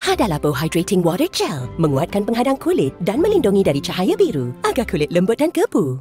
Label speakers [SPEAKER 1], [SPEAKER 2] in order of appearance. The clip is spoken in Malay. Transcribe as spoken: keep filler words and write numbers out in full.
[SPEAKER 1] Hada Labo Hydrating Water Gel menguatkan penghadang kulit dan melindungi dari cahaya biru agar kulit lembut dan gebu.